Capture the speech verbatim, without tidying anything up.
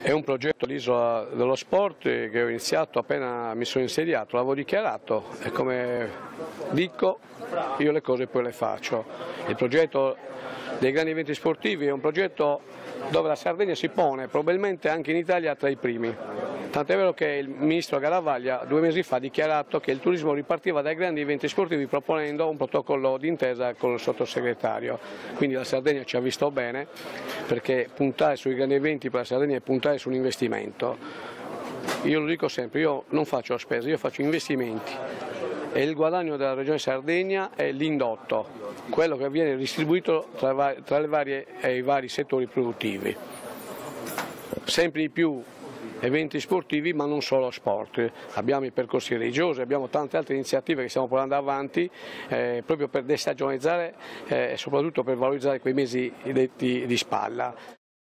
È un progetto all'Isola dello Sport che ho iniziato appena mi sono insediato, l'avevo dichiarato e come dico io le cose poi le faccio. Il progetto dei grandi eventi sportivi è un progetto dove la Sardegna si pone probabilmente anche in Italia tra i primi. Tant'è vero che il ministro Garavaglia due mesi fa ha dichiarato che il turismo ripartiva dai grandi eventi sportivi proponendo un protocollo d'intesa con il sottosegretario. Quindi la Sardegna ci ha visto bene perché puntare sui grandi eventi per la Sardegna è puntare su un investimento. Io lo dico sempre, io non faccio spese, io faccio investimenti e il guadagno della Regione Sardegna è l'indotto, quello che viene distribuito tra, tra le varie, eh, i vari settori produttivi. Sempre di più eventi sportivi, ma non solo sport. Abbiamo i percorsi religiosi, abbiamo tante altre iniziative che stiamo portando avanti eh, proprio per destagionalizzare eh, e soprattutto per valorizzare quei mesi di, di, di spalla.